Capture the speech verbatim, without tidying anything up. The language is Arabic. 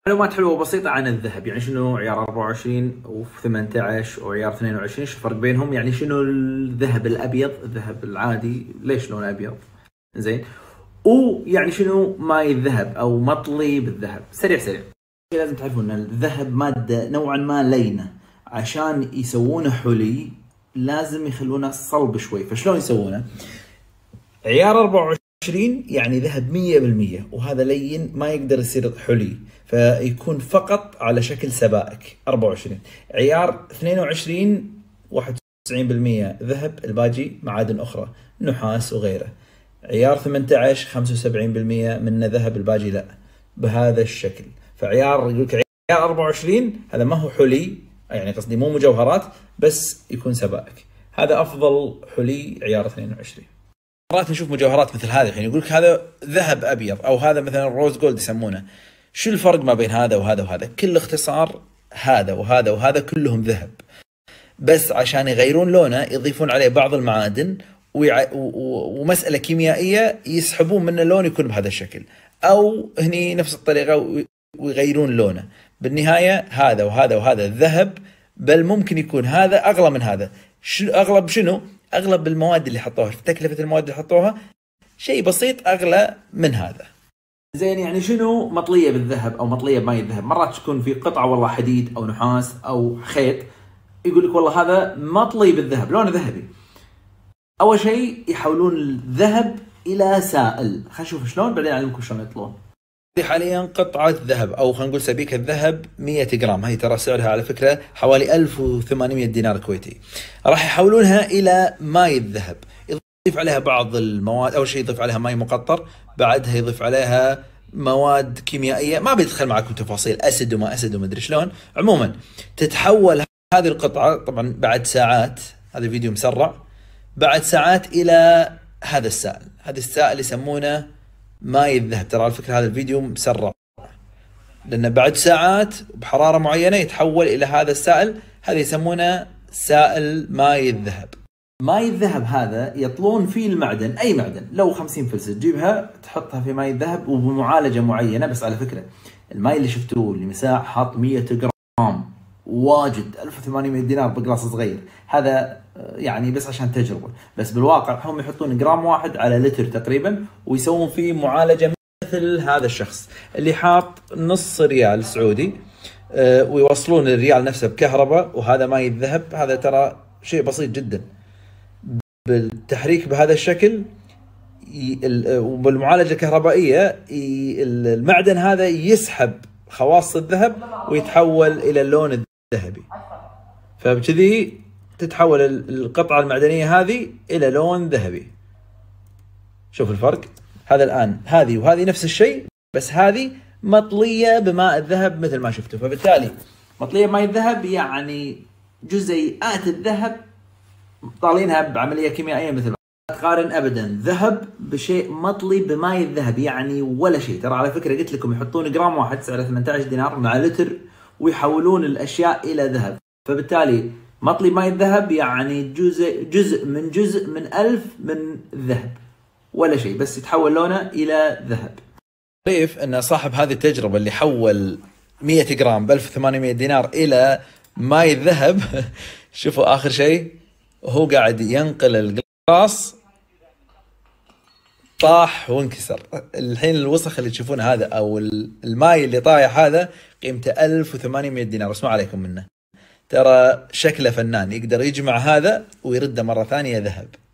معلومات حلوة وبسيطة عن الذهب. يعني شنو عيار أربعة وعشرين وثمانية عشر وعيار اثنين وعشرين، شو الفرق بينهم؟ يعني شنو الذهب الأبيض، الذهب العادي ليش لونه أبيض؟ زين. ويعني شنو ماي الذهب أو مطلي بالذهب. سريع سريع لازم تعرفوا أن الذهب مادة نوعا ما لينة، عشان يسوونه حلي لازم يخلونه صلب شوي. فشلون يسوونه؟ عيار أربعة وعشرين يعني ذهب مية بالمية، وهذا لين ما يقدر يصير حلي، فيكون فقط على شكل سبائك. أربعة وعشرين. عيار اثنين وعشرين واحد وتسعين بالمية ذهب، الباقي معادن أخرى نحاس وغيره. عيار ثمانية عشر خمسة وسبعين بالمية منه ذهب، الباقي لا، بهذا الشكل. فعيار يقول لك عيار أربعة وعشرين هذا ما هو حلي، يعني قصدي مو مجوهرات بس يكون سبائك، هذا أفضل حلي عيار اثنين وعشرين. مرات نشوف مجوهرات مثل هذه، يعني يقول لك هذا ذهب ابيض او هذا مثلا روز جولد يسمونه. شو الفرق ما بين هذا وهذا وهذا؟ كل اختصار هذا وهذا وهذا كلهم ذهب، بس عشان يغيرون لونه يضيفون عليه بعض المعادن ويع... و... ومسألة كيميائية يسحبون منه اللون يكون بهذا الشكل، او هني نفس الطريقة ويغيرون لونه. بالنهاية هذا وهذا وهذا الذهب، بل ممكن يكون هذا اغلى من هذا. شو اغلى بشنو؟ اغلب المواد اللي حطوها، تكلفة المواد اللي حطوها شيء بسيط اغلى من هذا. زين. يعني شنو مطلية بالذهب او مطلية بماي الذهب؟ مرات تكون في قطعة والله حديد او نحاس او خيط، يقول لك والله هذا مطلي بالذهب لونه ذهبي. اول شيء يحولون الذهب الى سائل، خلينا نشوف شلون بعدين اعلمكم شلون يطلون. حاليا قطعة ذهب او خلينا نقول سبيكة ذهب مية جرام، هي ترى سعرها على فكرة حوالي ألف وثمانمية دينار كويتي. راح يحولونها الى ماي الذهب، يضيف عليها بعض المواد. اول شيء يضيف عليها ماي مقطر، بعدها يضيف عليها مواد كيميائية ما بيدخل معكم تفاصيل اسد وما اسد وما ادري شلون. عموما تتحول هذه القطعة طبعا بعد ساعات، هذا الفيديو مسرع، بعد ساعات الى هذا السائل. هذا السائل يسمونه ماي الذهب. ترى على فكرة هذا الفيديو مسرع، لأنه بعد ساعات بحرارة معينة يتحول إلى هذا السائل، هذا يسمونه سائل ماي الذهب. ماي الذهب هذا يطلون فيه المعدن، أي معدن، لو خمسين فلسة تجيبها تحطها في ماي الذهب وبمعالجة معينة. بس على فكرة الماي اللي شفتوه اللي مساح حاط مية جرام واجد، ألف وثمانمية دينار بقلاص صغير، هذا يعني بس عشان تجربة. بس بالواقع هم يحطون جرام واحد على لتر تقريبا ويسوون فيه معالجة مثل هذا الشخص اللي حاط نص ريال سعودي، ويوصلون الريال نفسه بكهرباء. وهذا ماي الذهب، هذا ترى شيء بسيط جدا، بالتحريك بهذا الشكل وبالمعالجة الكهربائية المعدن هذا يسحب خواص الذهب ويتحول إلى اللون الذهبي. فبكذي تتحول القطعة المعدنية هذه إلى لون ذهبي. شوف الفرق، هذا الآن هذه وهذه نفس الشيء، بس هذه مطلية بماء الذهب مثل ما شفتوا. فبالتالي مطلية بماء الذهب يعني جزيئات الذهب طالينها بعملية كيميائية مثل ما تقارن أبدا ذهب بشيء مطلي بماء الذهب، يعني ولا شيء. ترى على فكرة قلت لكم يحطون جرام واحد سعره ثمانية عشر دينار مع لتر ويحولون الأشياء إلى ذهب. فبالتالي مطلي ماي الذهب يعني جزء جزء من جزء من ألف من الذهب، ولا شيء، بس يتحول لونه إلى ذهب. طيب أن صاحب هذه التجربة اللي حول مية جرام ب ألف وثمانمية دينار إلى ماي الذهب شوفوا آخر شيء وهو قاعد ينقل القلاص طاح وانكسر. الحين الوسخ اللي تشوفون هذا أو الماي اللي طايح هذا قيمته ألف وثمانمية دينار، بس ما عليكم منه. ترى شكله فنان، يقدر يجمع هذا ويرده مرة ثانية ذهب.